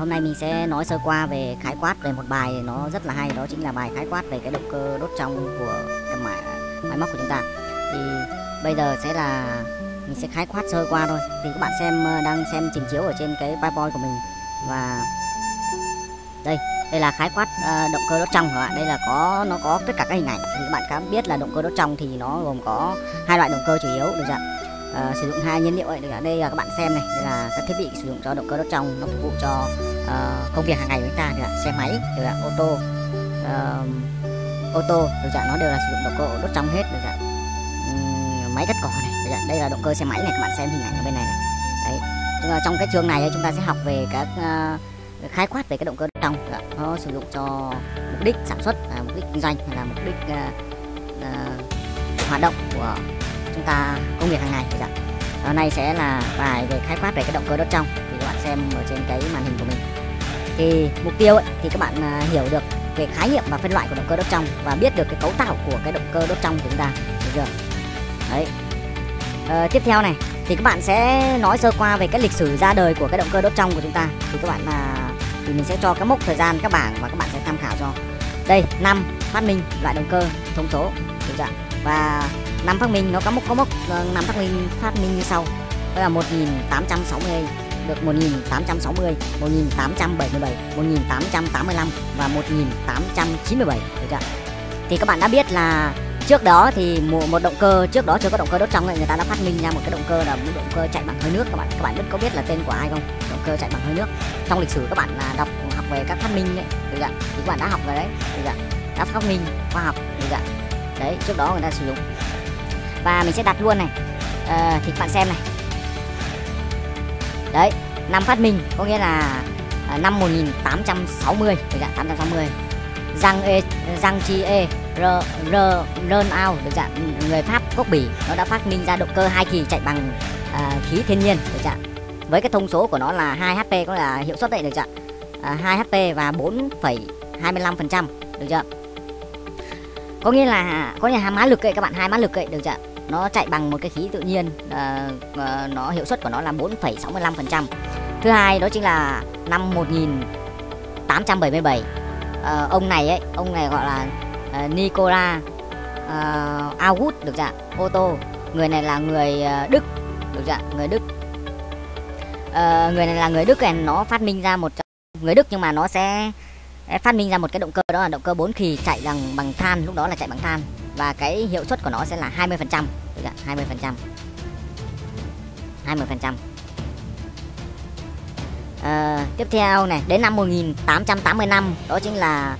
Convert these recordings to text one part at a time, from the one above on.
Hôm nay mình sẽ nói sơ qua về khái quát về một bài nó rất là hay, đó chính là bài khái quát về cái động cơ đốt trong của cái máy móc của chúng ta. Thì bây giờ sẽ là mình sẽ khái quát sơ qua thôi. Thì các bạn đang xem trình chiếu ở trên cái PowerPoint của mình, và đây là khái quát động cơ đốt trong các bạn. Đây là nó có tất cả các hình ảnh. Thì các bạn biết là động cơ đốt trong thì nó gồm có hai loại động cơ chủ yếu, được chưa? Sử dụng hai nhiên liệu ấy, được chưa? Đây là các bạn xem này, đây là các thiết bị sử dụng cho động cơ đốt trong, nó phục vụ cho công việc hàng ngày của chúng ta, được chưa? Xe máy, được chưa? Ô tô, được chưa? Nó đều là sử dụng động cơ đốt trong hết, được chưa? Máy cắt cỏ này, được chưa? Đây là động cơ xe máy này, các bạn xem hình ảnh ở bên này này. Đấy. Trong cái chương này chúng ta sẽ học về các khái quát về cái động cơ đốt trong, nó sử dụng cho mục đích sản xuất, mục đích kinh doanh, hay là mục đích hoạt động của chúng ta, công việc hàng ngày. Hôm nay sẽ là bài về khái quát về cái động cơ đốt trong, thì các bạn xem ở trên cái màn hình của mình. Thì mục tiêu ấy, thì các bạn hiểu được về khái niệm và phân loại của động cơ đốt trong, và biết được cái cấu tạo của cái động cơ đốt trong của chúng ta, được chưa? Đấy. Tiếp theo này thì các bạn sẽ nói sơ qua về cái lịch sử ra đời của cái động cơ đốt trong của chúng ta. Thì các bạn thì mình sẽ cho cái mốc thời gian các bảng và các bạn sẽ tham khảo cho. Đây, năm phát minh loại động cơ thông số, được chưa? Và năm phát minh nó có mốc năm phát minh như sau. Đó là 1860, được 1860, 1877, 1885 và 1897, được chưa? Thì các bạn đã biết là trước đó thì một động cơ trước đó chưa có động cơ đốt trong này, người ta đã phát minh ra một cái động cơ là một động cơ chạy bằng hơi nước. Các bạn có biết là tên của ai không? Động cơ chạy bằng hơi nước. Trong lịch sử các bạn học về các phát minh ấy, được chưa? Thì các bạn đã học về đấy, được chưa? Đã phát minh khoa học, được chưa? Đấy, trước đó người ta sử dụng. Và mình sẽ đặt luôn này. Thì các bạn xem này. Đấy, năm phát minh có nghĩa là năm 1860, được chưa? 860. Jean Chie Renault, được chưa? Người Pháp gốc Bỉ, nó đã phát minh ra động cơ hai kỳ chạy bằng khí thiên nhiên, được chưa? Với cái thông số của nó là 2 HP, có là hiệu suất đấy, được chưa? 2 HP và 4,25%, được chưa? Có nghĩa là mã lực ấy các bạn, 2 mã lực ấy, được chưa? Nó chạy bằng một cái khí tự nhiên, nó hiệu suất của nó là 4,65%. Thứ hai đó chính là năm 1877. Ông này gọi là Nicolas August, được chưa? Otto, người này là người Đức, được chưa? Người Đức. Người này là người Đức này, nó phát minh ra người Đức, nhưng mà nó sẽ phát minh ra một cái động cơ, đó là động cơ 4 kỳ chạy bằng than, lúc đó là chạy bằng than, và cái hiệu suất của nó sẽ là 20%, được chưa? 20%. Tiếp theo này, đến năm 1885, đó chính là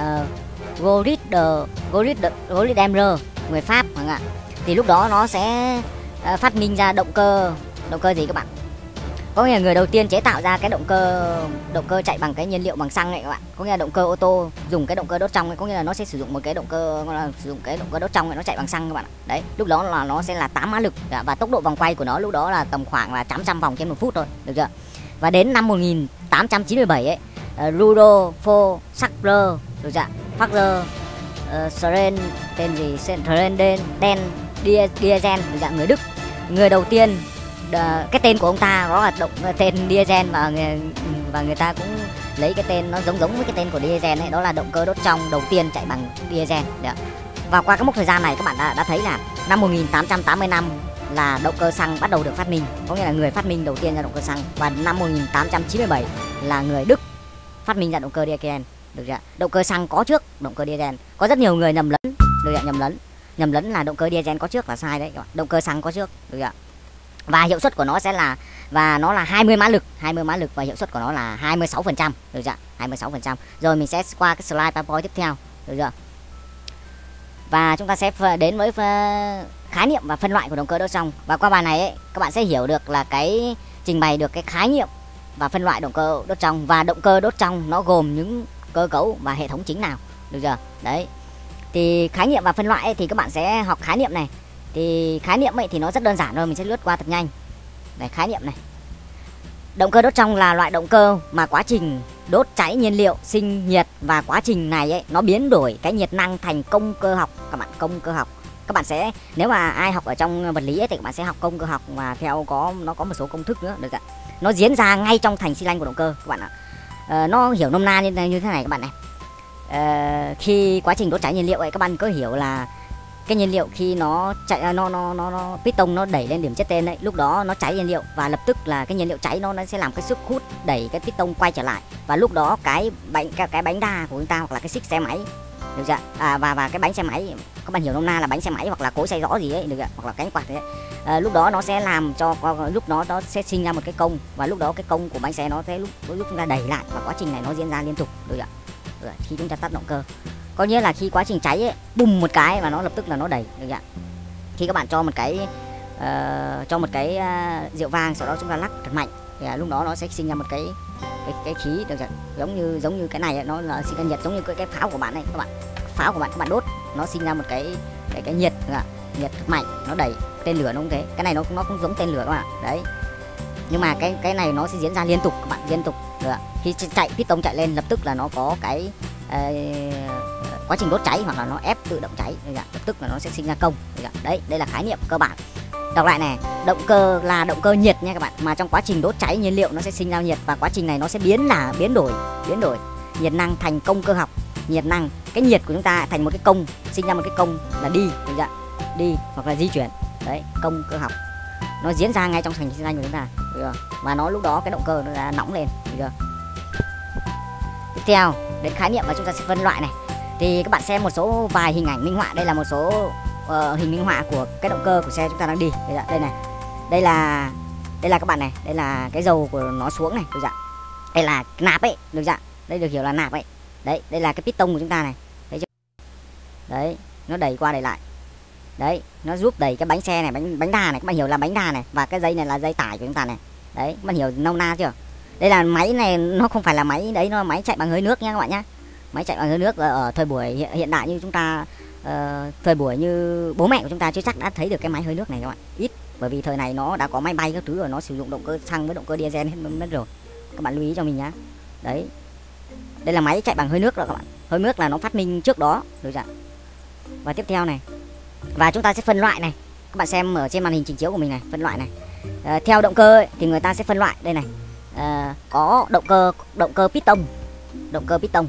Gorit Daimler, người Pháp, thì lúc đó nó sẽ phát minh ra động cơ gì các bạn? Có nghĩa là người đầu tiên chế tạo ra cái động cơ chạy bằng cái nhiên liệu bằng xăng này các bạn. Có nghĩa là động cơ ô tô dùng cái động cơ đốt trong ấy, có nghĩa là nó sẽ sử dụng một cái động cơ đốt trong này, nó chạy bằng xăng các bạn. Đấy, lúc đó là nó sẽ là 8 mã lực, và tốc độ vòng quay của nó lúc đó là tầm khoảng là 800 vòng trên 1 phút thôi, được chưa? Và đến năm 1897 ấy, Rudolfo Sacher, được chưa? Fager Den Diesel, được chưa? Người Đức, người đầu tiên, cái tên của ông ta đó là tên Diesel, và người ta cũng lấy cái tên nó giống với cái tên của Diesel ấy, đó là động cơ đốt trong đầu tiên chạy bằng Diesel. Và qua cái mốc thời gian này các bạn đã thấy là năm 1885 là động cơ xăng bắt đầu được phát minh, có nghĩa là người phát minh đầu tiên ra động cơ xăng. Và năm 1897 là người Đức phát minh ra động cơ Diesel, được chưa? Động cơ xăng có trước động cơ Diesel. Có rất nhiều người nhầm lẫn, được chưa? Nhầm lẫn là động cơ Diesel có trước là sai đấy các bạn. Động cơ xăng có trước, được chưa? Và hiệu suất của nó sẽ là, và nó là 20 mã lực, và hiệu suất của nó là 26%, được chưa? 26%. Rồi mình sẽ qua cái slide PowerPoint tiếp theo, được chưa? Và chúng ta sẽ đến với khái niệm và phân loại của động cơ đốt trong. Và qua bài này ấy, các bạn sẽ hiểu được là trình bày được cái khái niệm và phân loại động cơ đốt trong, và động cơ đốt trong nó gồm những cơ cấu và hệ thống chính nào, được chưa? Đấy. Thì khái niệm và phân loại ấy, thì các bạn sẽ học khái niệm này. Thì khái niệm ấy thì nó rất đơn giản thôi, mình sẽ lướt qua thật nhanh. Đây, khái niệm này. Động cơ đốt trong là loại động cơ mà quá trình đốt cháy nhiên liệu sinh nhiệt, và quá trình này ấy, nó biến đổi cái nhiệt năng thành công cơ học các bạn. Công cơ học các bạn sẽ, nếu mà ai học ở trong vật lý ấy, thì các bạn sẽ học công cơ học, và nó có một số công thức nữa, được ạ. Nó diễn ra ngay trong thành xi lanh của động cơ các bạn ạ. Nó hiểu nôm na như thế này các bạn này. Khi quá trình đốt cháy nhiên liệu ấy, các bạn có hiểu là cái nhiên liệu khi nó chạy nó piston nó đẩy lên điểm chết tên ấy, lúc đó nó cháy nhiên liệu và lập tức là cái nhiên liệu cháy nó sẽ làm cái sức hút đẩy cái piston quay trở lại, và lúc đó cái bánh đa của chúng ta hoặc là cái xích xe máy, được chưa? Và cái bánh xe máy, các bạn hiểu nôm na là bánh xe máy hoặc là cối xay gió gì ấy, được chưa? Hoặc là cánh quạt ấy. Lúc đó nó sẽ làm cho lúc đó nó sẽ sinh ra một cái công, và lúc đó cái công của bánh xe nó sẽ lúc chúng ta đẩy lại, và quá trình này nó diễn ra liên tục, được chưa? Khi chúng ta tắt động cơ, có nghĩa là khi quá trình cháy ấy, bùm một cái và nó lập tức là nó đẩy, được chưa? Khi các bạn cho một cái rượu vang, sau đó chúng ta lắc thật mạnh thì lúc đó nó sẽ sinh ra một cái khí, được chưa? Giống như cái này ấy, nó là sinh ra nhiệt, giống như cái pháo của bạn này các bạn. Pháo của bạn các bạn đốt, nó sinh ra một cái nhiệt, nhiệt thật mạnh, nó đẩy tên lửa nó cũng thế. Cái này nó cũng giống tên lửa các bạn. Đấy. Nhưng mà cái này nó sẽ diễn ra liên tục các bạn, liên tục. Được. Khi chạy piston chạy lên lập tức là nó có cái quá trình đốt cháy hoặc là nó ép tự động cháy, lập tức là nó sẽ sinh ra công. Đấy, đây là khái niệm cơ bản. Đọc lại này, động cơ là động cơ nhiệt nha các bạn, mà trong quá trình đốt cháy nhiên liệu nó sẽ sinh ra nhiệt, và quá trình này nó sẽ biến đổi nhiệt năng thành công cơ học. Nhiệt năng, cái nhiệt của chúng ta thành một cái công, sinh ra một cái công là đi, được chưa? Đi hoặc là di chuyển. Đấy, công cơ học. Nó diễn ra ngay trong hành sinh của chúng ta, được chưa? Và nó lúc đó cái động cơ nó đã nóng lên, được chưa? Tiếp theo đến khái niệm và chúng ta sẽ phân loại này. Thì các bạn xem một số vài hình ảnh minh họa. Đây là một số hình minh họa của cái động cơ của xe chúng ta đang đi. Đây này, đây là các bạn này, đây là cái dầu của nó xuống này, được chưa? Đây là nạp ấy, được chưa? Đây được hiểu là nạp ấy. Đấy, đây là cái piston của chúng ta này, thấy chưa? Đấy, nó đẩy qua đẩy lại. Đấy, nó giúp đẩy cái bánh xe này, bánh đà này, các bạn hiểu là bánh đà này, và cái dây này là dây tải của chúng ta này. Đấy, các bạn hiểu nôm na chưa? Đây là máy này, nó không phải là máy đấy, nó là máy chạy bằng hơi nước nha các bạn nhá. Máy chạy bằng hơi nước ở thời buổi hiện đại như chúng ta, thời buổi như bố mẹ của chúng ta chưa chắc đã thấy được cái máy hơi nước này các bạn. Ít, bởi vì thời này nó đã có máy bay các thứ rồi, nó sử dụng động cơ xăng với động cơ diesel hết rồi. Các bạn lưu ý cho mình nhá. Đấy. Đây là máy chạy bằng hơi nước rồi các bạn. Hơi nước là nó phát minh trước đó, được chưa? Và tiếp theo này. Và chúng ta sẽ phân loại này. Các bạn xem ở trên màn hình trình chiếu của mình này, phân loại này. Theo động cơ ấy, thì người ta sẽ phân loại đây này. Có động cơ piston, động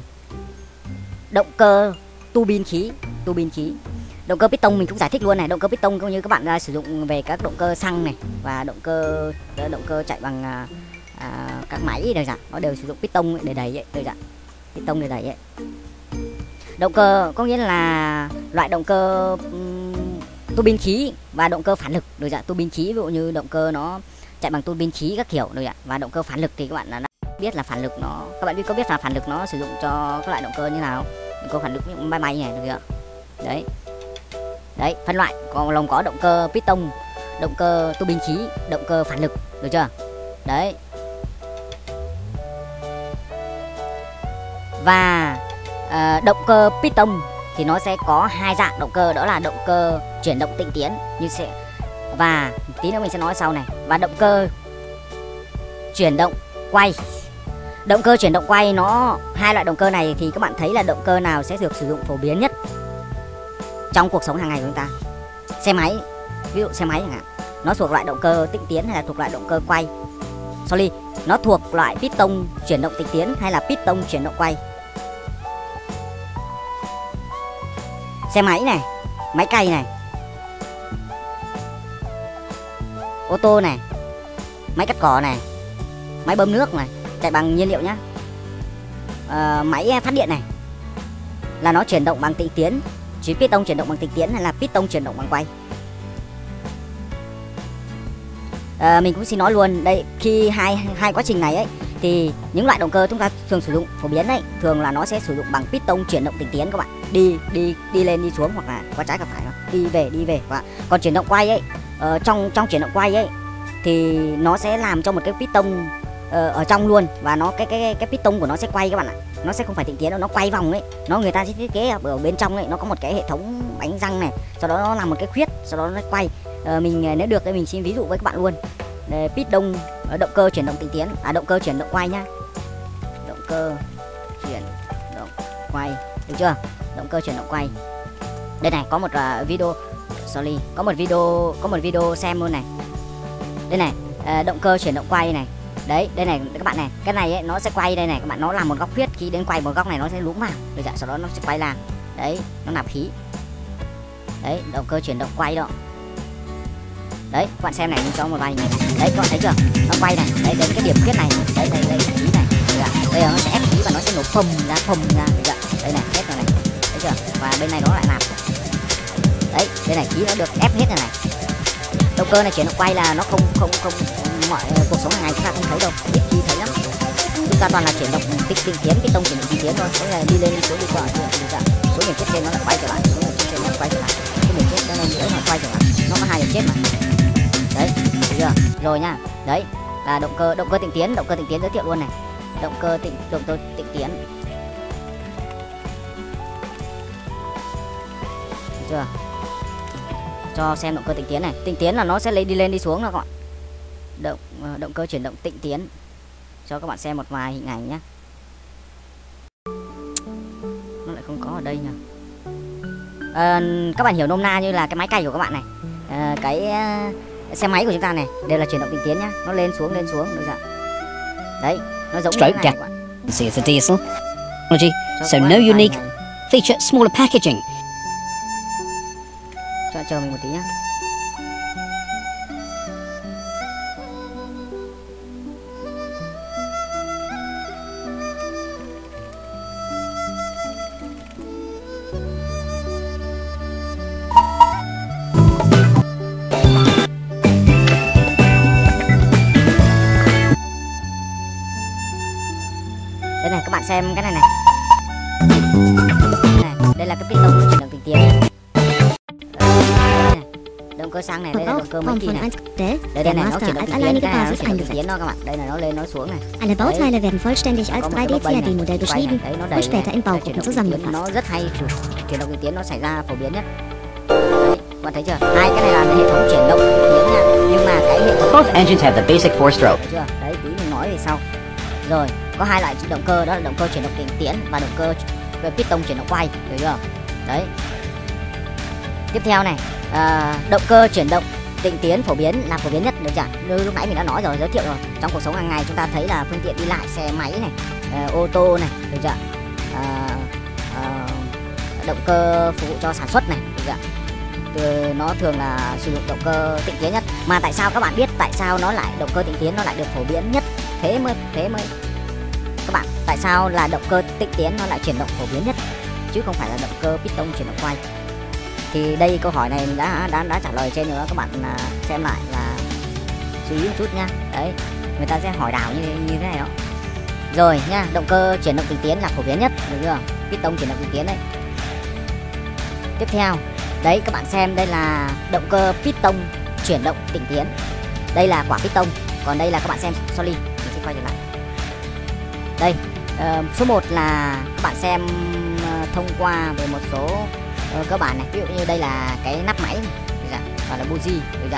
cơ tu bin khí. Động cơ piston mình cũng giải thích luôn này. Động cơ piston cũng như các bạn sử dụng về các động cơ xăng này, và động cơ chạy bằng các máy đây, nó đều sử dụng piston để đẩy ấy, đây, piston để đẩy ấy. Động cơ có nghĩa là loại động cơ tua bin khí và động cơ phản lực, được chưa? Tua bin khí ví dụ như động cơ nó chạy bằng tua bin khí các kiểu, được chưa? Và động cơ phản lực thì các bạn đã biết là phản lực nó, các bạn có biết là phản lực nó sử dụng cho các loại động cơ như nào? Động cơ phản lực như máy bay này, được chưa? Đấy, phân loại còn có động cơ piston, động cơ tua bin khí, động cơ phản lực, được chưa? Đấy. Và động cơ piston thì nó sẽ có hai dạng động cơ, đó là động cơ chuyển động tĩnh tiến như sẽ, và tí nữa mình sẽ nói sau này, và động cơ chuyển động quay. Động cơ chuyển động quay hai loại động cơ này thì các bạn thấy là động cơ nào sẽ được sử dụng phổ biến nhất trong cuộc sống hàng ngày của chúng ta? Xe máy, ví dụ xe máy chẳng hạn, nó thuộc loại động cơ tĩnh tiến hay là thuộc loại động cơ quay? Sorry, nó thuộc loại piston chuyển động tĩnh tiến hay là piston chuyển động quay? Xe máy này, máy cày này, ô tô này, máy cắt cỏ này, máy bơm nước này, chạy bằng nhiên liệu nhá. Máy phát điện này là nó chuyển động bằng tĩnh tiến, chỉ piston chuyển động bằng tĩnh tiến hay là piston chuyển động bằng quay? Mình cũng xin nói luôn đây, khi hai quá trình này ấy thì những loại động cơ chúng ta thường sử dụng phổ biến ấy, thường là nó sẽ sử dụng bằng piston chuyển động tĩnh tiến các bạn, đi lên đi xuống hoặc là qua trái qua phải, đi về các bạn. Còn chuyển động quay ấy, trong chuyển động quay ấy thì nó sẽ làm cho một cái piston ở trong luôn, và nó cái piston của nó sẽ quay các bạn ạ. Nó sẽ không phải tĩnh tiến đâu, nó quay vòng ấy. Người ta sẽ thiết kế ở bên trong ấy, nó có một cái hệ thống bánh răng này, sau đó nó làm một cái khuyết, sau đó nó quay. Mình nếu được thì mình xin ví dụ với các bạn luôn. Piston, động cơ chuyển động tĩnh tiến, động cơ chuyển động quay nhá. Động cơ chuyển động quay, được chưa? Động cơ chuyển động quay. Đây này, có một video, có một video xem luôn này. Đây này, động cơ chuyển động quay này, Đấy, đây này các bạn này, cái này ấy, nó sẽ quay đây này các bạn, nó làm một góc khuyết, khi đến quay một góc này nó sẽ lún vào, được chưa? Sau đó nó sẽ quay làm. Đấy, nó nạp khí. Đấy, động cơ chuyển động quay đó. Đấy, các bạn xem này, mình cho một vài hình. Đấy, các bạn thấy chưa? Nó quay này, đấy đến cái điểm khuyết này. Đấy, đây khí này. Bây giờ nó sẽ ép khí và nó sẽ nổ phồng ra, được chưa? Đây này, hết rồi này. Thấy chưa? Và bên này nó lại nạp. Đấy, đây này khí nó được ép hết rồi này. Động cơ này chuyển động quay là nó không mọi cuộc sống hàng ngày chúng ta không thấy đâu, ít khi thấy lắm. Chúng ta toàn là chuyển động tinh tiến, cái tông chuyển động tinh tiến thôi. Thế là đi lên đi xuống đi qua, số điểm chết trên nó lại quay trở lại, số điểm chết trên nó lại quay trở lại, số điểm chết nó lên dưới nó quay trở lại, nó có 2 điểm chết mà. Đấy, được chưa? Rồi nha. Đấy là động cơ tịnh tiến, giới thiệu luôn này. Động cơ tịnh tiến. Được chưa? Cho xem động cơ tịnh tiến này. Tịnh tiến là nó sẽ đi lên đi xuống đó các bạn. Động cơ chuyển động tịnh tiến. Cho các bạn xem một vài hình ảnh nhé. Nó lại không có ở đây nhỉ. Các bạn hiểu nôm na như là cái máy cày của các bạn này. Cái xe máy của chúng ta này đều là chuyển động tịnh tiến nhá. Nó lên xuống, được chưa? Đấy, nó giống như thế này các bạn. It's a diesel technology, so no unique feature, smaller packaging. Chờ mình một tí nhá. Đây này các bạn xem cái này này. Đây là cái piston nó chuyển động tịnh tiến. Động cơ xăng này, đây là động cơ mấy kỳ này. Đây này nó chuyển động tịnh tiến, cái này nó chuyển động tịnh tiến đó các bạn. Đây là nó lên nó xuống này. Alle Bauteile werden vollständig als 3D CAD-Modell beschrieben und später in Baugruppen zusammengefasst. Nó rất hay, chuyển động tịnh tiến nó xảy ra phổ biến nhất. Đấy, bạn thấy chưa? Hai cái này là hệ thống chuyển động tịnh tiến nha. Nhưng mà cái hệ thống Both engines have the basic 4-stroke. chưa? Đấy, tí mình nói về sau. Rồi, có hai loại động cơ, đó là động cơ chuyển động tịnh tiến và động cơ piston chuyển động quay, hiểu chưa? Đấy. Tiếp theo này, động cơ chuyển động tịnh tiến phổ biến nhất, được chưa? Như lúc nãy mình đã nói rồi, giới thiệu rồi. Trong cuộc sống hàng ngày chúng ta thấy là phương tiện đi lại, xe máy này, ô tô này, được chưa? Động cơ phục vụ cho sản xuất này, được chưa? Nó thường là sử dụng động cơ tịnh tiến nhất. Mà tại sao các bạn biết tại sao nó lại động cơ tịnh tiến nó lại được phổ biến nhất? Thế mới các bạn, tại sao là động cơ tịnh tiến nó lại chuyển động phổ biến nhất chứ không phải là động cơ piston chuyển động quay? Thì đây câu hỏi này mình đã trả lời trên nữa, các bạn xem lại là chú ý một chút nha. Đấy, người ta sẽ hỏi đảo như thế này đó. Rồi nha, động cơ chuyển động tịnh tiến là phổ biến nhất, được chưa? Piston chuyển động tịnh tiến đấy. Tiếp theo, đấy các bạn xem, đây là động cơ piston chuyển động tịnh tiến. Đây là quả piston, còn đây là các bạn xem sorry, mình sẽ quay trở lại. Đây, số 1 là các bạn xem thông qua về một số cơ bản này, ví dụ như đây là cái nắp máy này, và là buji, được chưa?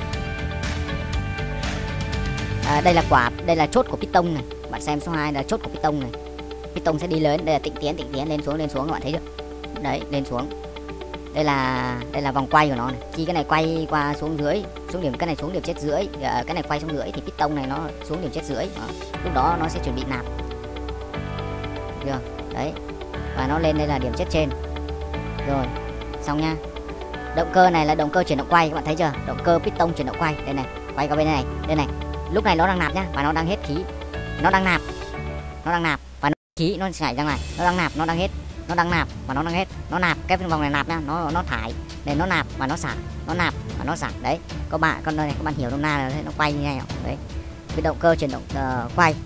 Đây là chốt của piston này. Bạn xem số 2 là chốt của piston này. Piston sẽ đi lớn, đây là tịnh tiến, lên xuống các bạn thấy chưa? Đấy, lên xuống. Đây là vòng quay của nó này. Khi cái này quay qua xuống dưới, cái này xuống điểm chết dưới, cái này quay xuống dưới thì piston này nó xuống điểm chết dưới. Lúc đó nó sẽ chuẩn bị nạp. Được chưa? Đấy. Và nó lên đây là điểm chết trên. Rồi, xong nha. Động cơ này là động cơ chuyển động quay, các bạn thấy chưa? Động cơ piston chuyển động quay, đây này, quay qua bên này, đây này. Lúc này nó đang nạp nhá, và nó đang hết khí. Nó đang nạp và khí nó chảy ra ngoài, nó đang nạp, nó đang hết. Nó đang nạp và nó đang hết. Nó nạp, cái vòng này nạp nhá, nó thải. Để nó nạp và nó xả, nó nạp và nó xả. Đấy. Các bạn đây này, các bạn hiểu nôm na là nó quay như này. Đấy. Cái động cơ chuyển động quay.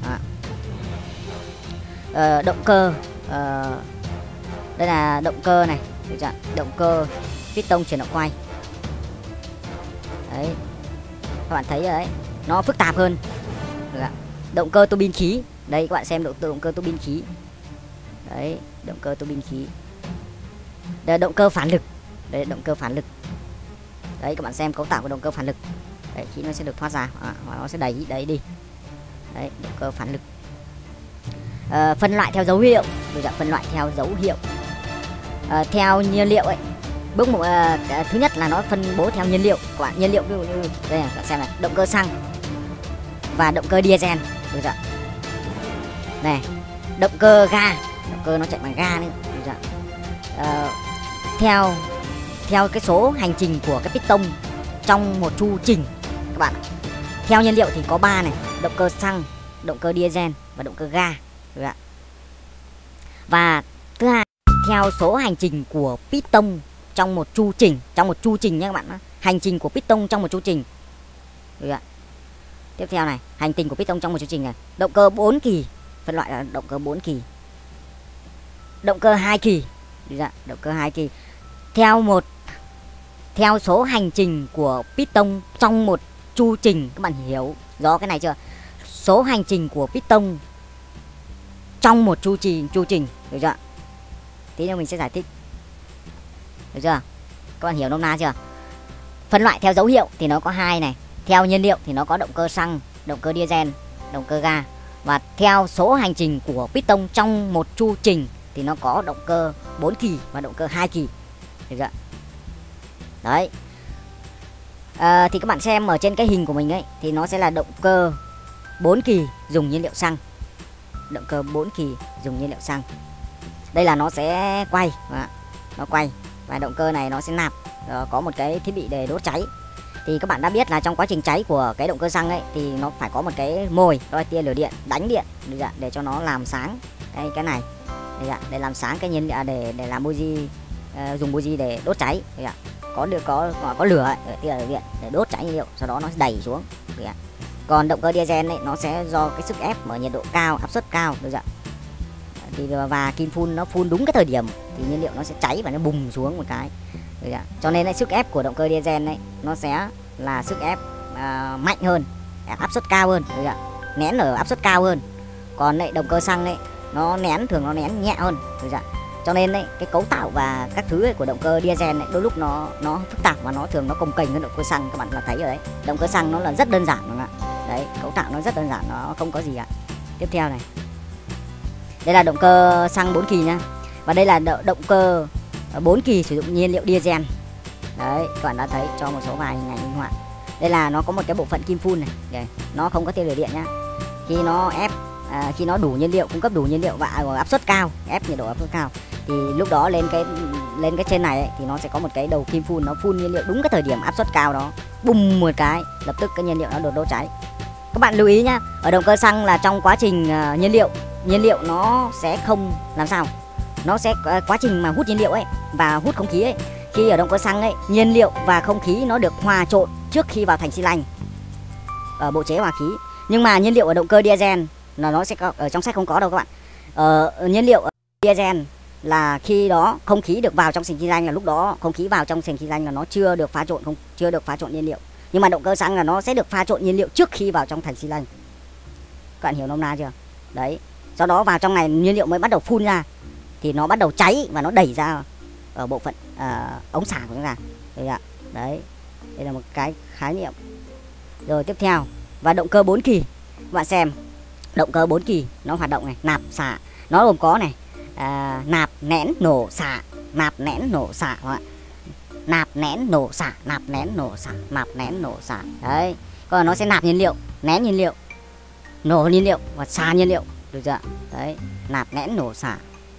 Động cơ đây là động cơ này, được chưa? Động cơ piston chuyển động quay. Đấy. Các bạn thấy rồi đấy, nó phức tạp hơn. Được ạ. Động cơ tua bin khí. Đây các bạn xem động cơ tua bin khí. Đấy, động cơ tua bin khí. Đây là động cơ phản lực. Đây là động cơ phản lực. Đấy các bạn xem cấu tạo của động cơ phản lực. Đấy, khí nó sẽ được thoát ra và nó sẽ đẩy đi. Đấy, động cơ phản lực. Phân loại theo dấu hiệu, được chưa? Phân loại theo dấu hiệu. Theo nhiên liệu ấy. Bước một, thứ nhất là nó phân bố theo nhiên liệu. Các bạn nhiên liệu ví dụ như đây này, các bạn xem này, động cơ xăng và động cơ diesel. được chưa? Này, động cơ ga, động cơ nó chạy bằng ga đấy, được chưa? Theo cái số hành trình của cái piston trong một chu trình các bạn. Theo nhiên liệu thì có 3 này, động cơ xăng, động cơ diesel và động cơ ga, được ạ. Và thứ hai, theo số hành trình của piston trong một chu trình nhé các bạn. Hành trình của piston trong một chu trình, được ạ. Tiếp theo này, hành trình của piston trong một chu trình này, động cơ 4 kỳ, phân loại là động cơ 4 kỳ. Động cơ 2 kỳ, được ạ, động cơ 2 kỳ. Theo số hành trình của piston trong một chu trình, các bạn hiểu rõ cái này chưa? Số hành trình của piston trong một chu trình, được chưa? Tí nữa mình sẽ giải thích. Được chưa? Các bạn hiểu nôm na chưa? Phân loại theo dấu hiệu thì nó có 2 này. Theo nhiên liệu thì nó có động cơ xăng, động cơ diesel, động cơ ga. Và theo số hành trình của piston trong một chu trình thì nó có động cơ 4 kỳ và động cơ 2 kỳ. Được chưa? Đấy. Thì các bạn xem ở trên cái hình của mình ấy thì nó sẽ là động cơ 4 kỳ dùng nhiên liệu xăng. Động cơ 4 kỳ dùng nhiên liệu xăng. Đây là nó sẽ quay, nó quay và động cơ này nó sẽ nạp, có một cái thiết bị để đốt cháy. Thì các bạn đã biết là trong quá trình cháy của cái động cơ xăng ấy thì nó phải có một cái mồi, đó là tia lửa điện đánh điện, để cho nó làm sáng cái này, để làm sáng cái nhiên liệu, để làm buji, dùng buji để đốt cháy, có lửa, tia lửa điện để đốt cháy nhiên liệu, sau đó nó đẩy xuống. Còn động cơ diesel ấy, nó sẽ do cái sức ép ở nhiệt độ cao, áp suất cao, được chưa? Thì và kim phun nó phun đúng cái thời điểm thì nhiên liệu nó sẽ cháy và nó bùng xuống một cái, được chưa? Cho nên là sức ép của động cơ diesel ấy nó sẽ là sức ép mạnh hơn, áp suất cao hơn, được chưa? Nén ở áp suất cao hơn. Còn lại động cơ xăng ấy nó thường nó nén nhẹ hơn, được chưa? Cho nên đấy, cái cấu tạo và các thứ ấy của động cơ diesel ấy, đôi lúc nó phức tạp và nó thường nó cồng kềnh hơn động cơ xăng, các bạn là thấy rồi đấy. Động cơ xăng nó là rất đơn giản, đúng không ạ? Đấy, cấu tạo nó rất đơn giản, nó không có gì ạ. Tiếp theo này, đây là động cơ xăng 4 kỳ nhá. Và đây là động cơ 4 kỳ sử dụng nhiên liệu diesel. Đấy, các bạn đã thấy cho một số vài hình ảnh minh họa. Đây là nó có một cái bộ phận kim phun này, đây, nó không có tia lửa điện nhá. Khi nó khi nó đủ nhiên liệu, cung cấp đủ nhiên liệu và áp suất cao, ép nhiệt độ áp suất cao thì lúc đó lên cái trên này ấy, thì nó sẽ có một cái đầu kim phun, nó phun nhiên liệu đúng cái thời điểm áp suất cao đó, bùng một cái, lập tức cái nhiên liệu nó đốt cháy. Các bạn lưu ý nhá, ở động cơ xăng là trong quá trình nhiên liệu nó sẽ không làm sao, nó sẽ quá trình mà hút nhiên liệu ấy và hút không khí ấy. Khi ở động cơ xăng ấy, nhiên liệu và không khí nó được hòa trộn trước khi vào thành xi lanh ở bộ chế hòa khí. Nhưng mà nhiên liệu ở động cơ diesel là nó sẽ có, ở trong sách không có đâu các bạn. Nhiên liệu ở diesel là khi đó không khí được vào trong sền xi lanh, là lúc đó không khí vào trong sền xi lanh là nó chưa được pha trộn nhiên liệu. Nhưng mà động cơ xăng là nó sẽ được pha trộn nhiên liệu trước khi vào trong thành xi lanh. Các bạn hiểu nôm na chưa? Đấy. Sau đó vào trong này nhiên liệu mới bắt đầu phun ra thì nó bắt đầu cháy và nó đẩy ra ở bộ phận ống xả của chúng ta. Đấy. Đây là một cái khái niệm. Rồi tiếp theo, và động cơ 4 kỳ. Các bạn xem, động cơ 4 kỳ nó hoạt động này, nạp xả, nó gồm có này, nạp nén nổ xả, nạp nén nổ xả, nạp nén nổ xả, nạp nén nổ xả, nạp nén nổ xả. Đấy. Còn nó sẽ nạp nhiên liệu, nén nhiên liệu, nổ nhiên liệu và xả nhiên liệu, được chưa? Đấy, nạp nén nổ xả.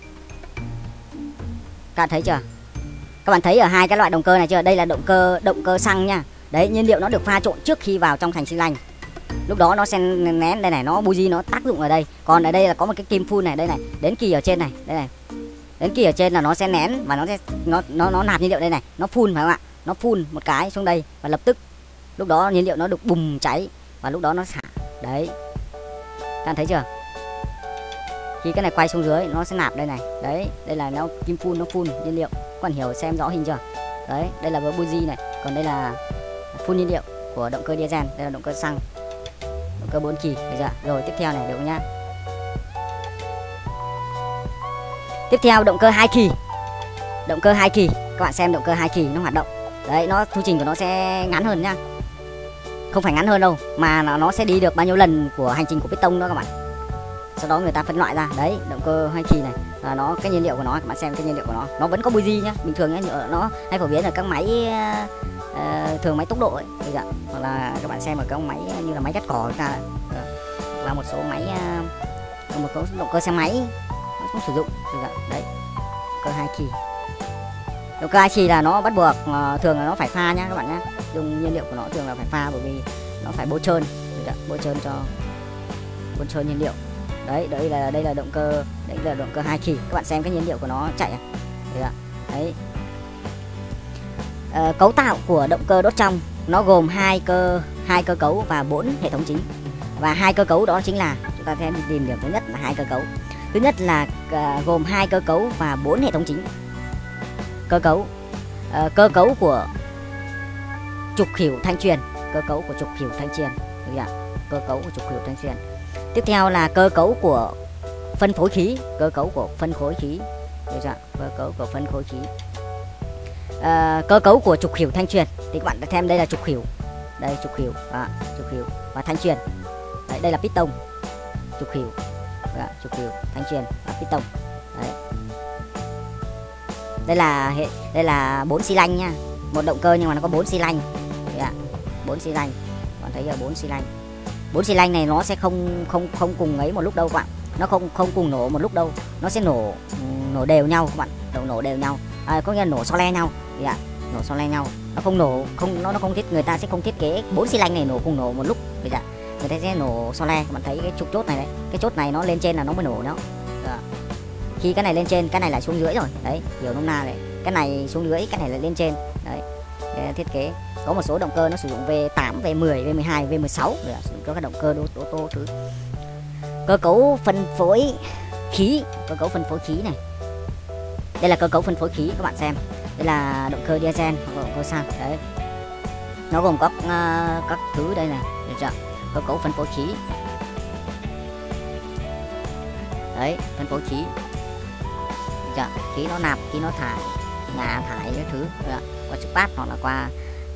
Các bạn thấy chưa? Các bạn thấy ở hai cái loại động cơ này chưa? Đây là động cơ xăng nha. Đấy, nhiên liệu nó được pha trộn trước khi vào trong thành xi lanh. Lúc đó nó sẽ nén đây này, nó buji nó tác dụng ở đây. Còn ở đây là có một cái kim phun này, đây này, đến kỳ ở trên này, đây này. Đến kỳ ở trên là nó sẽ nén và nó nạp nhiên liệu đây này, nó phun phải không ạ? Nó phun một cái xuống đây và lập tức lúc đó nhiên liệu nó được bùng cháy và lúc đó nó xả. Đấy. Các bạn thấy chưa? Khi cái này quay xuống dưới nó sẽ nạp đây này. Đấy, đây là nó kim phun, nó phun nhiên liệu. Các bạn hiểu xem rõ hình chưa? Đấy, đây là buji này, còn đây là phun nhiên liệu của động cơ diesel, đây là động cơ xăng. Động cơ 4 kỳ, được chưa? Rồi tiếp theo này được nhá. Tiếp theo động cơ 2 kỳ. Động cơ 2 kỳ, các bạn xem động cơ 2 kỳ nó hoạt động. Đấy, nó chu trình của nó sẽ ngắn hơn nhá. Không phải ngắn hơn đâu, mà nó sẽ đi được bao nhiêu lần của hành trình của piston đó các bạn. Sau đó người ta phân loại ra. Đấy, động cơ 2 kỳ này là nó cái nhiên liệu của nó, các bạn xem cái nhiên liệu của nó vẫn có buji nhá. Bình thường nhá, nó hay phổ biến ở các máy thường máy tốc độ ấy, hoặc là các bạn xem ở các máy như là máy cắt cỏ chúng ta. là một số máy một số động cơ xe máy nó cũng sử dụng đấy, cơ 2 kỳ. Động cơ 2 kỳ là nó bắt buộc thường là nó phải pha nhá các bạn nhé, dùng nhiên liệu của nó thường là phải pha, bởi vì nó phải bôi trơn, bôi trơn nhiên liệu. Đấy, đây là động cơ 2 kỳ. Các bạn xem cái nhiên liệu của nó chạy đấy. Cấu tạo của động cơ đốt trong nó gồm hai cơ cấu và 4 hệ thống chính. Và 2 cơ cấu đó chính là, chúng ta sẽ tìm điểm thứ nhất là 2 cơ cấu. Thứ nhất là gồm 2 cơ cấu và 4 hệ thống chính. Cơ cấu của trục khuỷu thanh truyền, cơ cấu của trục khuỷu thanh truyền. Tiếp theo là cơ cấu của phân phối khí, cơ cấu của phân khối khí. Cơ cấu của trục khuỷu thanh truyền thì các bạn đã xem đây là trục khuỷu, đây trục khuỷu và thanh truyền. Đấy, đây là piston, trục khuỷu thanh truyền và piston. Đấy. Đây là 4 xi lanh nha, một động cơ nhưng mà nó có 4 xi lanh. 4 xi lanh, bạn thấy giờ 4 xi lanh. 4 xi lanh này nó sẽ không cùng ấy một lúc đâu các bạn, nó không cùng nổ một lúc đâu, nó sẽ nổ đều nhau các bạn, nổ đều nhau, có nghĩa là nổ so le nhau, nổ so le nhau, nó không người ta sẽ không thiết kế 4 xi lanh này cùng nổ một lúc, người ta sẽ nổ so le. Các bạn thấy cái trục chốt này đấy, cái chốt này nó lên trên là nó mới nổ đó. Khi cái này lên trên, cái này lại xuống dưới rồi đấy, hiểu nôm na đấy, cái này xuống dưới, cái này lại lên trên đấy. Thiết kế có một số động cơ nó sử dụng V8, V10, V12, V16 để sử dụng cho các động cơ ô tô thứ. Cơ cấu phân phối khí, này, đây là cơ cấu phân phối khí, các bạn xem, đây là động cơ diesel hoặc động cơ xăng đấy, nó gồm các thứ đây này, được chưa? Cơ cấu phân phối khí đấy, phân phối khí, được chưa? Khí nó nạp, khí nó thải, thải các thứ qua trực phát hoặc là qua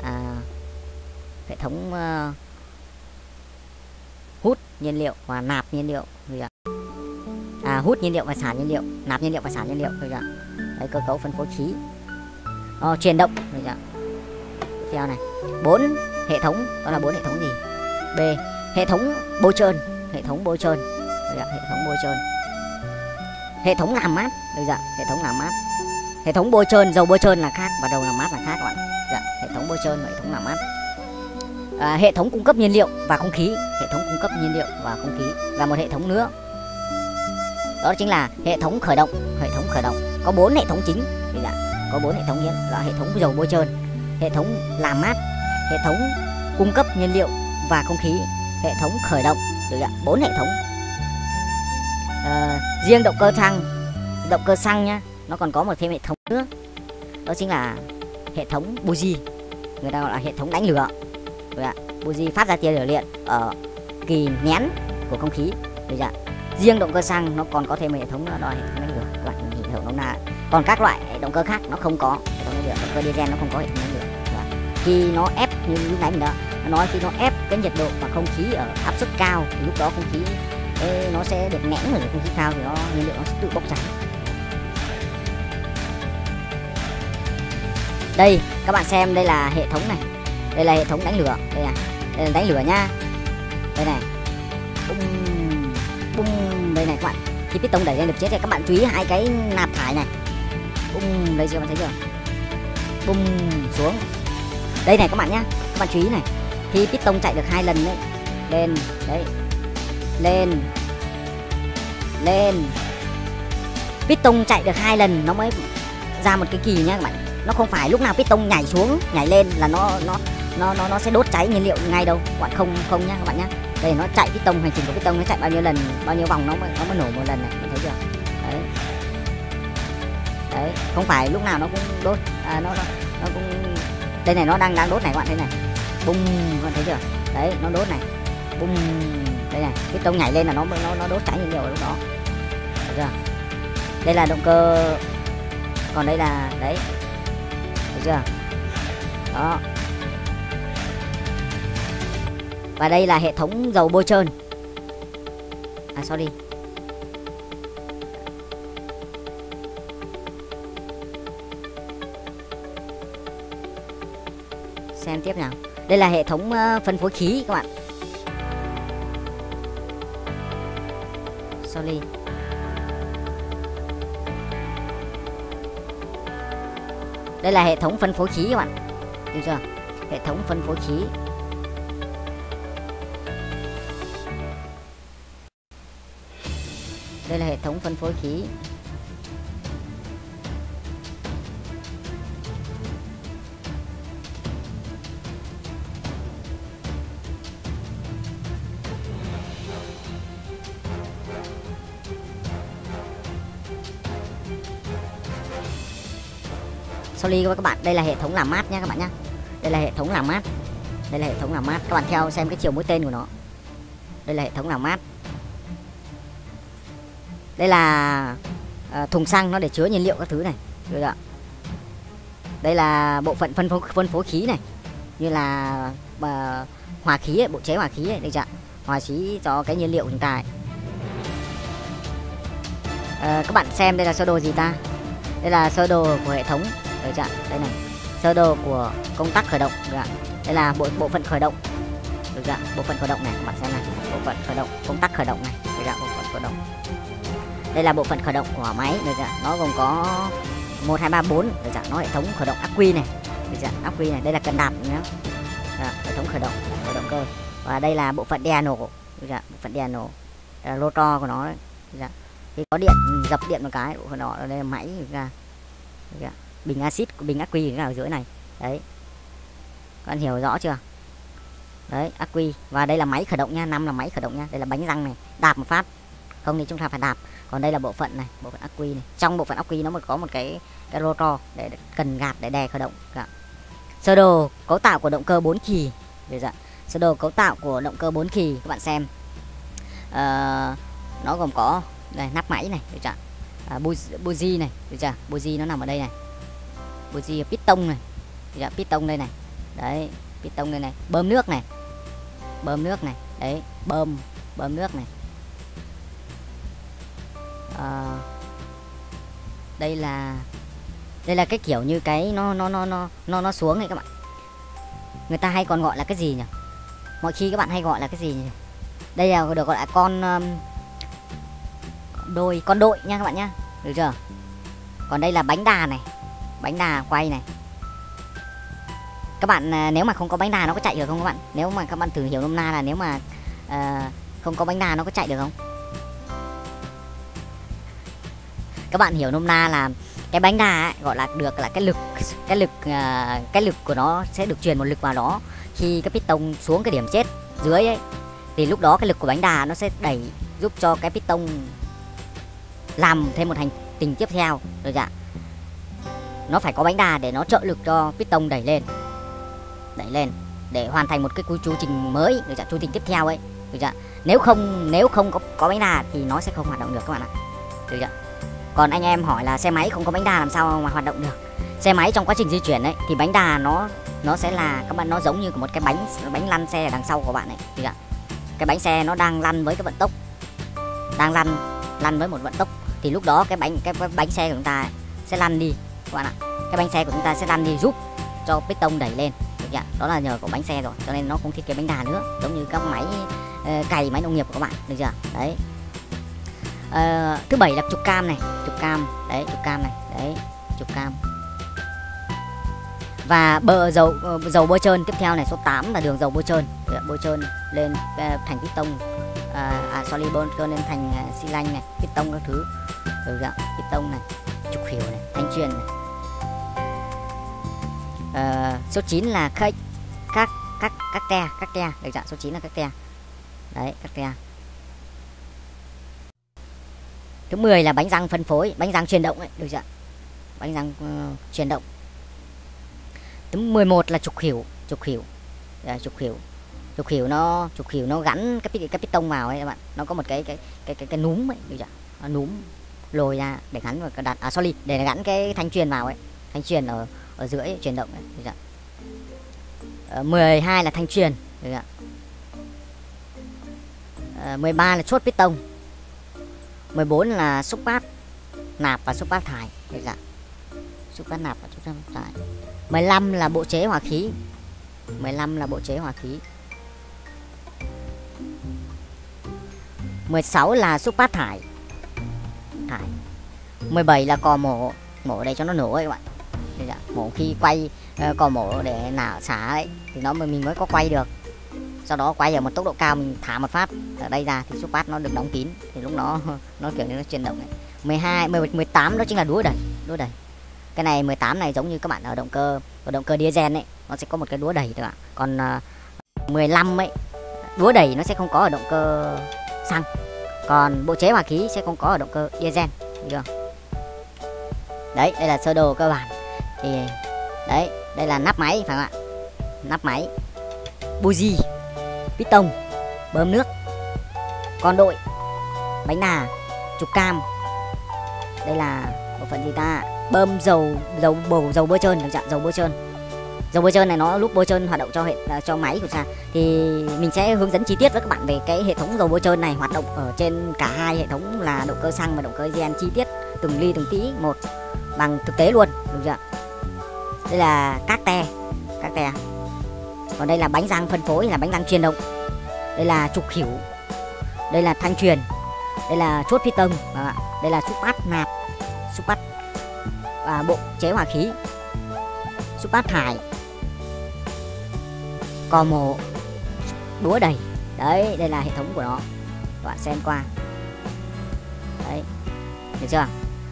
hệ thống hút nhiên liệu và nạp nhiên liệu, hút nhiên liệu và xả nhiên liệu, nạp nhiên liệu và xả nhiên liệu, đấy, cơ cấu phân phối khí. Truyền động, tiếp theo này, 4 hệ thống, đó là 4 hệ thống gì? B, hệ thống bôi trơn, hệ thống bôi trơn, hệ thống làm mát, hệ thống làm mát. Hệ thống bôi trơn, dầu bôi trơn là khác và dầu làm mát là khác các bạn. Hệ thống bôi trơn và hệ thống làm mát. Hệ thống cung cấp nhiên liệu và không khí, hệ thống cung cấp nhiên liệu và không khí, và một hệ thống nữa, đó chính là hệ thống khởi động. Có 4 hệ thống chính, có 4 hệ thống chính là hệ thống dầu bôi trơn, hệ thống làm mát, hệ thống cung cấp nhiên liệu và không khí, hệ thống khởi động, 4 hệ thống. Riêng động cơ xăng nhá, nó còn có một thêm hệ thống nữa, đó chính là hệ thống buji, người ta gọi là hệ thống đánh lửa. Buji phát ra tia lửa điện ở kỳ nén của không khí. Riêng động cơ xăng nó còn có thêm hệ thống, đó là hệ thống đánh lửa. Các bạn hiểu nó là, còn các loại động cơ khác nó không có hệ thống đánh lửa. Động cơ diesel nó không có hệ thống đánh lửa. Khi nó ép, như lúc nãy mình đã nói, khi nó ép cái nhiệt độ và không khí ở áp suất cao thì lúc đó không khí nó sẽ được nén, rồi không khí cao thì nhiên liệu nó sẽ tự bốc cháy. Đây các bạn xem, đây là hệ thống này, đây là hệ thống đánh lửa, đây là đánh lửa nha, đây này, bung đây này các bạn. Khi piston đẩy lên được chết thì các bạn chú ý 2 cái nạp thải này, bung đây chưa, bạn thấy chưa, bung xuống đây này các bạn nhá. Các bạn chú ý này, khi piston chạy được 2 lần đấy, lên đấy, lên piston chạy được 2 lần nó mới ra một cái kỳ nhá các bạn. Nó không phải lúc nào piston nhảy xuống nhảy lên là nó sẽ đốt cháy nhiên liệu ngay đâu các bạn, không nhá các bạn nhá. Đây nó chạy piston, hành trình của piston nó chạy bao nhiêu lần, bao nhiêu vòng nó mới nổ một lần này, bạn thấy chưa? Đấy, không phải lúc nào nó cũng đốt, nó cũng, đây này nó đang đốt này các bạn thấy này, bung, các bạn thấy chưa? Đấy, nó đốt này, bung, đây này, piston nhảy lên là nó đốt cháy nhiên liệu ở lúc đó, thấy chưa? Đây là động cơ, còn đây là đấy, thấy chưa? Đó. Và đây là hệ thống dầu bôi trơn. Sorry. Xem tiếp nào. Đây là hệ thống phân phối khí các bạn. sorry. Đây là hệ thống phân phối khí các bạn. Được chưa? Hệ thống phân phối khí. Đây là hệ thống phân phối khí. Sorry các bạn, đây là hệ thống làm mát nha các bạn nhá. Đây là hệ thống làm mát. Đây là hệ thống làm mát. Các bạn theo xem cái chiều mũi tên của nó. Đây là hệ thống làm mát. Đây là thùng xăng nó để chứa nhiên liệu các thứ này. Được chưa? Đây là bộ phận phân phối khí này, như là hòa khí ấy, bộ chế hòa khí ấy, được chưa? Hòa khí cho cái nhiên liệu của chúng ta ấy. Các bạn xem đây là sơ đồ gì ta? Đây là sơ đồ của hệ thống, được chưa? Đây này, sơ đồ của công tắc khởi động, được chưa? Đây là bộ phận khởi động, được chưa? Bộ phận khởi động này, các bạn xem này, bộ phận khởi động, công tắc khởi động này, được chưa? Bộ phận khởi động. Đây là bộ phận khởi động của máy, được chưa? Nó gồm có 1 2 3 4, được chưa? Nó hệ thống khởi động ắc quy này, được chưa? Ắc quy này, đây là cần đạp nhá. Hệ thống khởi động cơ. Và đây là bộ phận đè nổ, được chưa? Bộ phận đè nổ. Đây là rotor của nó đấy, được chưa? Khi có điện dập điện một cái, bộ phận đó đây là máy, được chưa? Bình axit, bình ắc quy ở dưới này. Đấy. Các bạn hiểu rõ chưa? Đấy, ắc quy. Và đây là máy khởi động nha, 5 là máy khởi động nha. Đây là bánh răng này, đạp một phát. Không thì chúng ta phải đạp. Còn đây là bộ phận này, bộ phận ắc quy này. Trong bộ phận ắc quy nó có một cái rotor để cần gạt để đè khởi động. Sơ đồ cấu tạo của động cơ 4 kỳ. Sơ đồ cấu tạo của động cơ 4 kỳ các bạn xem. Nó gồm có đây, nắp máy này, được chưa? Buji này, được chưa? Buji nó nằm ở đây này. Buji piston này, được chưa? Piston đây này. Đấy, piston đây này, bơm nước này. Bơm nước này, đấy, bơm nước này. Đây là cái kiểu như cái nó xuống này các bạn. Người ta hay còn gọi là cái gì nhỉ? Mọi khi các bạn hay gọi là cái gì nhỉ? Đây là được gọi là con đội nha các bạn nhá. Được chưa? Còn đây là bánh đà này, bánh đà quay này. Các bạn nếu mà không có bánh đà nó có chạy được không các bạn? Nếu mà các bạn thử hiểu nôm na là nếu mà không có bánh đà nó có chạy được không? Các bạn hiểu nôm na là cái bánh đà ấy, gọi là được là cái lực của nó sẽ được truyền một lực vào đó. Khi cái piston xuống cái điểm chết dưới ấy, thì lúc đó cái lực của bánh đà nó sẽ đẩy giúp cho cái piston làm thêm một hành trình tiếp theo, được chưa? Nó phải có bánh đà để nó trợ lực cho piston đẩy lên để hoàn thành một cái chu trình mới, được chưa? Chu trình tiếp theo ấy, được chưa? Nếu không có bánh đà thì nó sẽ không hoạt động được các bạn ạ, được chưa? Còn anh em hỏi là xe máy không có bánh đà làm sao mà hoạt động được? Xe máy trong quá trình di chuyển ấy thì bánh đà nó sẽ là các bạn, nó giống như một cái bánh lăn xe ở đằng sau của bạn ấy, được chưa? Cái bánh xe nó đang lăn với cái vận tốc, đang lăn với một vận tốc, thì lúc đó cái bánh xe của chúng ta sẽ lăn đi các bạn ạ. Cái bánh xe của chúng ta sẽ lăn đi giúp cho piston đẩy lên, được chưa? Đó là nhờ của bánh xe rồi, cho nên nó không thiết kế bánh đà nữa, giống như các máy cày, máy nông nghiệp của các bạn, được chưa? Đấy. Thứ 7 là trục cam này, trục cam đấy, trục cam này, đấy, trục cam. Và dầu bôi trơn tiếp theo này, số 8 là đường dầu bôi trơn lên thành piston, bôi trơn lên thành xi lanh này, piston các thứ, được chưa? Piston này, trục khỉu này, thanh truyền này. Số 9 là các te, được chưa? Số 9 là các te. Đấy, các te. Thứ 10 là bánh răng phân phối, bánh răng truyền động ấy, được chưa? Bánh răng truyền động. Thứ 11 là trục khỉu. Trục khỉu nó gắn cái piston vào ấy các bạn. Nó có một cái núm ấy, được chưa? Nó núm lồi ra để gắn vào cái để gắn cái thanh truyền vào ấy. Thanh truyền ở giữa ấy, truyền động ấy, được chưa? 12 là thanh truyền, được chưa? 13 là chốt piston. 14 là xúc phát nạp và xúc phát thải, được chưa? Xúc phát nạp và xúc phát thải. 15 là bộ chế hỏa khí. 15 là bộ chế hỏa khí. 16 là xúc phát thải. 17 là cò mổ. Mổ để cho nó nổ ấy các bạn. Đây là mổ khi quay cò mổ để nả xả ấy thì mình mới có quay được. Sau đó quay ở một tốc độ cao, mình thả một phát ở đây ra thì xúc phát nó được đóng kín, thì lúc nó kiểu như nó chuyển động này. 18 đó chính là đũa đẩy. Cái này 18 này giống như các bạn ở động cơ diesel ấy, nó sẽ có một cái đũa đẩy thôi ạ. Còn 15 ấy, đũa đẩy nó sẽ không có ở động cơ xăng. Còn bộ chế hỏa khí sẽ không có ở động cơ diesel, được chưa? Đấy, đây là sơ đồ cơ bản. Thì đấy, đây là nắp máy phải không ạ? Nắp máy, buji, piston, bơm nước, con đội, bánh đà, trục cam. Đây là bộ phận gì ta? Bơm dầu bơ trơn, được chưa? Dầu bơ trơn này nó lúc bơ trơn hoạt động cho máy của ta, thì mình sẽ hướng dẫn chi tiết với các bạn về cái hệ thống dầu bơ trơn này hoạt động ở trên cả hai hệ thống là động cơ xăng và động cơ diesel, chi tiết từng ly từng tí một bằng thực tế luôn, được chưa? Đây là các te. Còn đây là bánh răng phân phối, là bánh răng truyền động. Đây là trục khỉu. Đây là thanh truyền. Đây là chốt piston. Đây là xúc phát nạp, xúc phát và bộ chế hỏa khí, xúc phát thải, cò mổ, đũa đẩy. Đấy, đây là hệ thống của nó. Các bạn xem qua. Đấy, được chưa?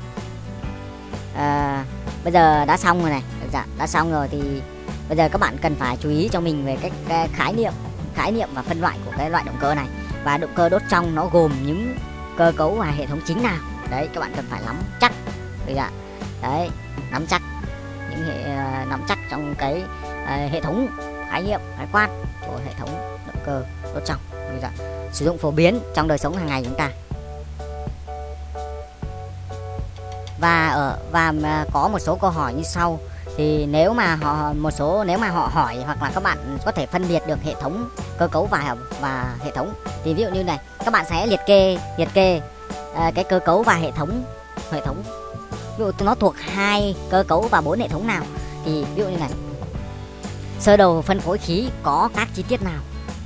Bây giờ đã xong rồi này. Đã xong rồi thì bây giờ các bạn cần phải chú ý cho mình về cái khái niệm và phân loại của cái loại động cơ này. Và động cơ đốt trong nó gồm những cơ cấu và hệ thống chính nào. Đấy, các bạn cần phải nắm chắc. Đấy, nắm chắc trong cái hệ thống khái niệm khái quát của hệ thống động cơ đốt trong. Sử dụng phổ biến trong đời sống hàng ngày chúng ta. Và có một số câu hỏi như sau. Thì nếu mà họ hỏi hoặc là các bạn có thể phân biệt được hệ thống cơ cấu và hệ thống, thì ví dụ như này, các bạn sẽ liệt kê cái cơ cấu và hệ thống. Ví dụ nó thuộc 2 cơ cấu và 4 hệ thống nào. Thì ví dụ như này, sơ đồ phân phối khí có các chi tiết nào?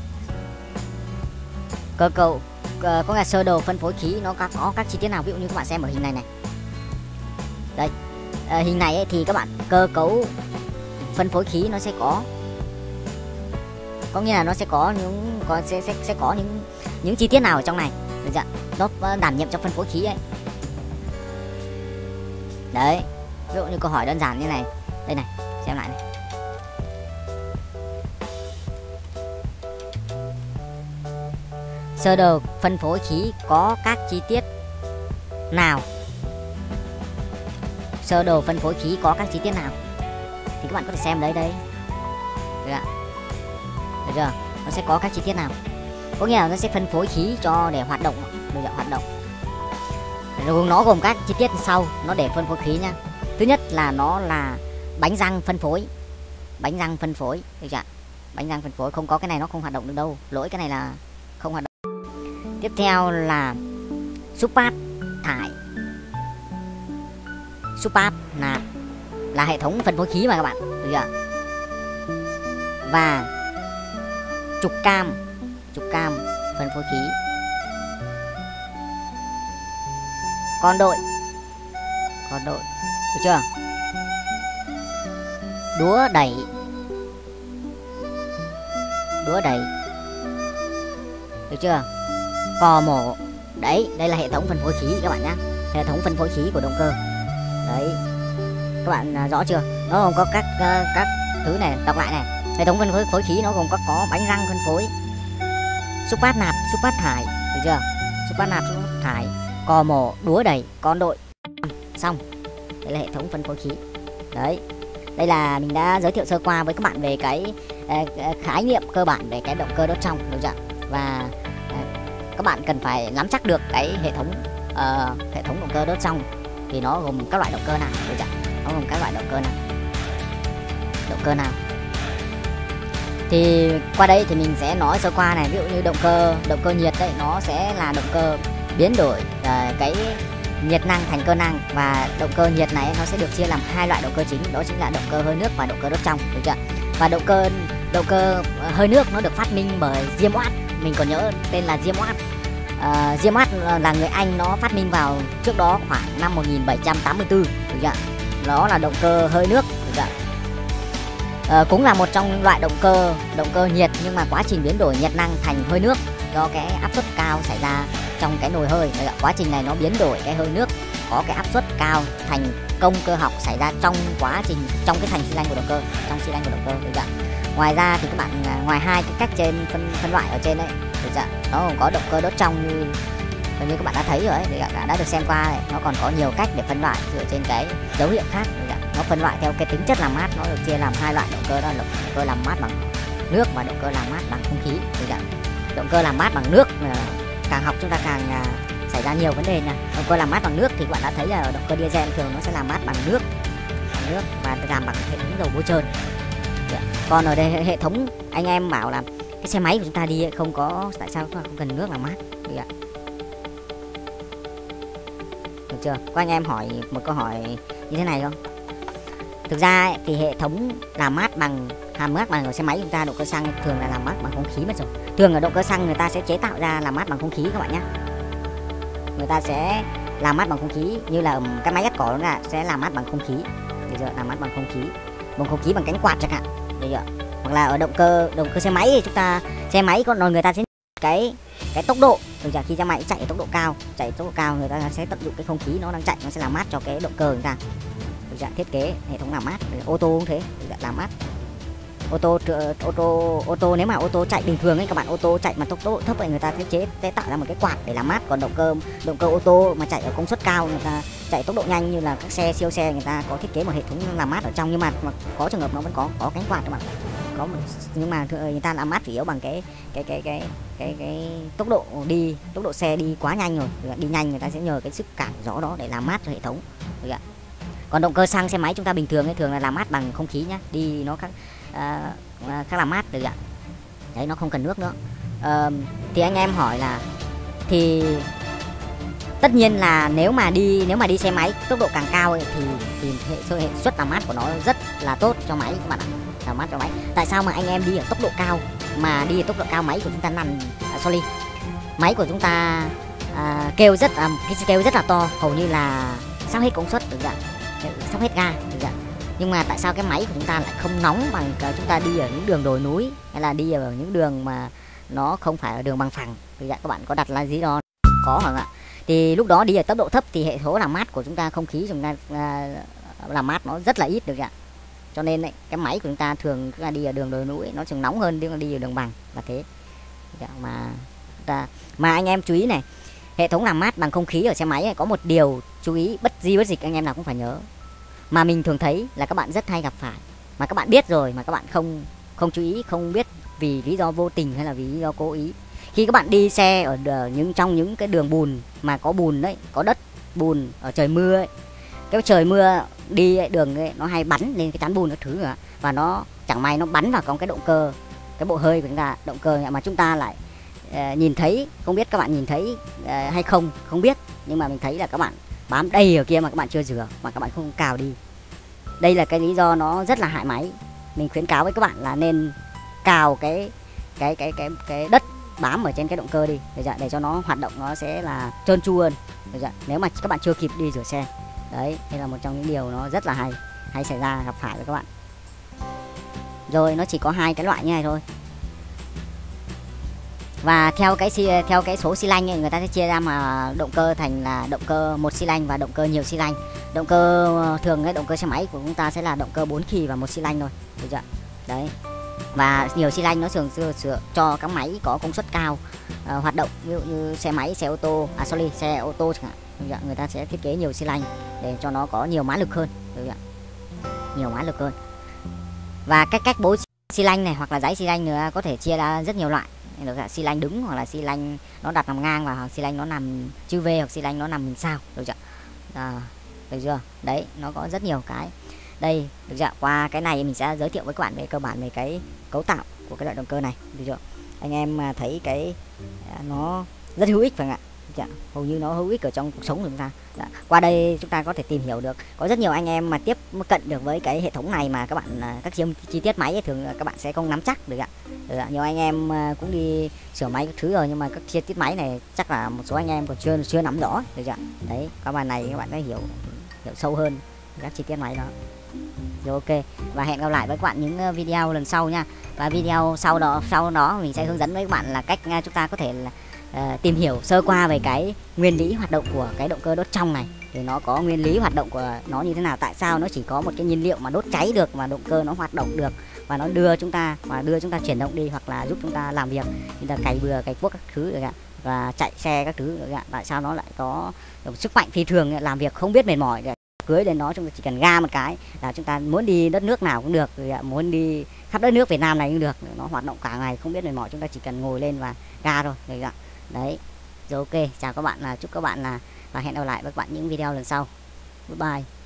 Cơ cấu có là sơ đồ phân phối khí nó có các chi tiết nào? Ví dụ như các bạn xem ở hình này này. Đây, hình này ấy, thì các bạn cơ cấu phân phối khí nó sẽ có nghĩa là nó sẽ có những chi tiết nào ở trong này, được chưa? Nó đảm nhiệm cho phân phối khí ấy. Đấy, ví dụ như câu hỏi đơn giản như này. Đây này, xem lại này. Sơ đồ phân phối khí có các chi tiết nào? Sơ đồ phân phối khí có các chi tiết nào? Thì các bạn có thể xem đấy. Được ạ? Được chưa? Nó sẽ có các chi tiết nào? Có nghĩa là nó sẽ phân phối khí để hoạt động, được chưa? Hoạt động. Rồi nó gồm các chi tiết sau, nó để phân phối khí nha. Thứ nhất là nó là bánh răng phân phối. Được chưa? Bánh răng phân phối, không có cái này nó không hoạt động được đâu. Lỗi cái này là không hoạt động. Tiếp theo là xúc phát thải, xúc phát nạp là hệ thống phân phối khí mà các bạn, được chưa? Và trục cam phân phối khí. Con đội, được chưa? Đũa đẩy, được chưa? Cò mổ. Đấy, đây là hệ thống phân phối khí các bạn nhé. Hệ thống phân phối khí của động cơ. Đấy, các bạn rõ chưa? Nó gồm có các thứ này, đọc lại này. Hệ thống phân phối khí nó gồm có bánh răng phân phối, xúc phát nạp, xúc phát thải, được chưa? Xúc phát nạp, xúc phát thải, cò mổ, đũa đẩy, con đội. Xong. Đây là hệ thống phân phối khí. Đấy, đây là mình đã giới thiệu sơ qua với các bạn về cái khái niệm cơ bản về cái động cơ đốt trong, được chưa? Và các bạn cần phải nắm chắc được cái hệ thống động cơ đốt trong thì nó gồm các loại động cơ nào, được chưa? Nó gồm các loại động cơ nào. Thì qua đây thì mình sẽ nói sơ qua này. Ví dụ như động cơ nhiệt đấy, nó sẽ là động cơ biến đổi cái nhiệt năng thành cơ năng. Và động cơ nhiệt này nó sẽ được chia làm 2 loại động cơ chính, đó chính là động cơ hơi nước và động cơ đốt trong, được chưa? Và động cơ hơi nước nó được phát minh bởi James Watt, mình còn nhớ tên là James Watt. Giamat là người Anh, nó phát minh vào trước đó khoảng năm 1784, được chưa? Nó là động cơ hơi nước, được chưa? Cũng là một trong những loại động cơ nhiệt, nhưng mà quá trình biến đổi nhiệt năng thành hơi nước do cái áp suất cao xảy ra trong cái nồi hơi. Quá trình này nó biến đổi cái hơi nước có cái áp suất cao thành công cơ học xảy ra trong quá trình trong cái thành xi lanh của động cơ, trong xi lanh của động cơ, được chưa? Ngoài ra thì các bạn ngoài hai cái cách trên phân loại ở trên đấy, được chưa? Nó còn có động cơ đốt trong như các bạn đã thấy rồi đấy, đã được xem qua này. Nó còn có nhiều cách để phân loại dựa trên cái dấu hiệu khác. Nó phân loại theo cái tính chất làm mát, nó được chia làm hai loại động cơ, đó là động cơ làm mát bằng nước và động cơ làm mát bằng không khí. Động cơ làm mát bằng nước càng học chúng ta càng xảy ra nhiều vấn đề nha. Động cơ làm mát bằng nước thì các bạn đã thấy là động cơ diesel thường nó sẽ làm mát bằng nước và làm bằng hệ thống dầu bôi trơn. Còn ở đây hệ thống anh em bảo là cái xe máy của chúng ta đi không có, tại sao không cần nước làm mát? Được chưa? Có anh em hỏi một câu hỏi như thế này không? Thực ra ấy, thì hệ thống làm mát bằng ở xe máy chúng ta, động cơ xăng thường là làm mát bằng không khí mất rồi. Thường ở động cơ xăng người ta sẽ chế tạo ra làm mát bằng không khí các bạn nhé. Người ta sẽ làm mát bằng không khí, như là cái máy cắt cỏ là sẽ làm mát bằng không khí, được chưa? Làm mát bằng không khí bằng cánh quạt chẳng hạn, được chưa? Hoặc là ở động cơ xe máy thì chúng ta, xe máy có người ta sẽ cái tốc độ, được chưa? Khi xe máy chạy ở tốc độ cao người ta sẽ tận dụng cái không khí nó đang chạy, nó sẽ làm mát cho cái động cơ người ta. Thiết kế hệ thống làm mát. Ô tô cũng thế, làm mát. Ô tô nếu mà ô tô chạy bình thường ấy các bạn, ô tô chạy mà tốc độ thấp ấy người ta sẽ tạo ra một cái quạt để làm mát. Còn động cơ ô tô mà chạy ở công suất cao, người ta chạy tốc độ nhanh như là các xe siêu xe, người ta có thiết kế một hệ thống làm mát ở trong, nhưng mà có trường hợp nó vẫn có cánh quạt các bạn. Nhưng mà người ta làm mát chủ yếu bằng cái tốc độ xe đi quá nhanh rồi, đi nhanh người ta sẽ nhờ cái sức cản gió đó để làm mát cho hệ thống. Còn động cơ xăng xe máy chúng ta bình thường ấy, thường là làm mát bằng không khí nhá, đi nó khác làm mát, được ạ. Đấy, nó không cần nước nữa. Thì anh em hỏi là thì tất nhiên là nếu mà đi xe máy tốc độ càng cao ấy, thì hệ suất làm mát của nó rất là tốt cho máy các bạn ạ, làm mát cho máy. Tại sao mà anh em đi ở tốc độ cao máy của chúng ta máy của chúng ta kêu rất là to, hầu như là sắp hết công suất, được ạ, sắp hết ga, được ạ. Nhưng mà tại sao cái máy của chúng ta lại không nóng bằng chúng ta đi ở những đường đồi núi, hay là đi ở những đường mà nó không phải ở đường bằng phẳng, được ạ? Các bạn có đặt là gì đó có không ạ? Thì lúc đó đi ở tốc độ thấp thì hệ thống làm mát của chúng ta, không khí chúng ta làm mát nó rất là ít, được ạ. Cho nên ấy, cái máy của chúng ta thường chúng ta đi ở đường đồi núi nó thường nóng hơn đi ở đường bằng, là thế. Mà anh em chú ý này, hệ thống làm mát bằng không khí ở xe máy ấy, có một điều chú ý bất dịch anh em nào cũng phải nhớ, mà mình thường thấy là các bạn rất hay gặp phải, mà các bạn biết rồi mà các bạn không chú ý, không biết vì lý do vô tình hay là vì lý do cố ý. Khi các bạn đi xe ở trong những cái đường bùn mà có bùn đấy, có đất bùn ở trời mưa ấy, cái trời mưa đi ấy, đường ấy, nó hay bắn lên cái tán bùn các thứ nữa, và nó chẳng may nó bắn vào trong cái động cơ, cái bộ hơi của chúng ta, động cơ mà chúng ta lại nhìn thấy, không biết các bạn nhìn thấy hay không biết, nhưng mà mình thấy là các bạn bám đầy ở kia mà các bạn chưa rửa, mà các bạn không cào đi. Đây là cái lý do nó rất là hại máy. Mình khuyến cáo với các bạn là nên cào cái đất bám ở trên cái động cơ đi, để cho nó hoạt động nó sẽ là trơn tru hơn, nếu mà các bạn chưa kịp đi rửa xe. Đấy, đây là một trong những điều nó rất là hay xảy ra, gặp phải với các bạn. Rồi, nó chỉ có hai cái loại như này thôi. Và theo cái số xi lanh ấy, người ta sẽ chia ra mà động cơ thành là động cơ một xi lanh và động cơ nhiều xi lanh. Động cơ thường ấy, động cơ xe máy của chúng ta sẽ là động cơ 4 kỳ và một xi lanh thôi, được chưa? Đấy. Và nhiều xi lanh nó thường sửa cho các máy có công suất cao hoạt động, ví dụ như xe ô tô chẳng hạn, người ta sẽ thiết kế nhiều xi lanh để cho nó có nhiều mã lực hơn, được chưa? Nhiều mã lực hơn. Và cách bố xi lanh này hoặc là dãy xi lanh nữa có thể chia ra rất nhiều loại. Được xi lanh đứng, hoặc là xi lanh nó đặt nằm ngang, và xi lanh nó nằm chữ V, hoặc xi lanh nó nằm hình sao, được chưa? Được chưa? Đấy, nó có rất nhiều cái. Đây, được chưa? Qua cái này mình sẽ giới thiệu với các bạn về cơ bản về cái cấu tạo của cái loại động cơ này, được chưa? Anh em thấy cái nó rất hữu ích phải không ạ? dạ, hầu như nó hữu ích ở trong cuộc sống của chúng ta. Dạ. Qua đây chúng ta có thể tìm hiểu được, có rất nhiều anh em mà tiếp cận được với cái hệ thống này mà các bạn các chi tiết máy ấy, thường các bạn sẽ không nắm chắc được ạ. Nhiều anh em cũng đi sửa máy các thứ rồi, nhưng mà các chi tiết máy này chắc là một số anh em còn chưa nắm rõ được ạ. Đấy, các bài này các bạn sẽ hiểu sâu hơn các chi tiết máy đó. Rồi, ok, và hẹn gặp lại với các bạn những video lần sau nha. Và video sau đó mình sẽ hướng dẫn với các bạn là cách chúng ta có thể là tìm hiểu sơ qua về cái nguyên lý hoạt động của cái động cơ đốt trong này. Thì nó có nguyên lý hoạt động của nó như thế nào, tại sao nó chỉ có một cái nhiên liệu mà đốt cháy được mà động cơ nó hoạt động được, và nó đưa chúng ta chuyển động đi, hoặc là giúp chúng ta làm việc, chúng ta cày bừa cày cuốc các thứ được ạ, và chạy xe các thứ được ạ. Tại sao nó lại có sức mạnh phi thường, làm việc không biết mệt mỏi. Cưới lên nó chúng ta chỉ cần ga một cái là chúng ta muốn đi đất nước nào cũng được, muốn đi khắp đất nước Việt Nam này cũng được, nó hoạt động cả ngày không biết mệt mỏi, chúng ta chỉ cần ngồi lên và ga thôi được ạ. Đấy, rồi ok, chào các bạn, chúc các bạn và hẹn gặp lại với các bạn những video lần sau. Bye bye.